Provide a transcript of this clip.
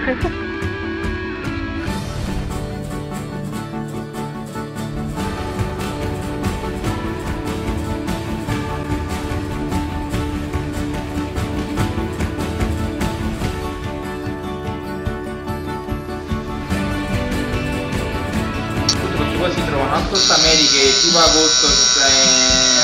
Perché poi si trovano anche queste Americhe tipo agosto, cioè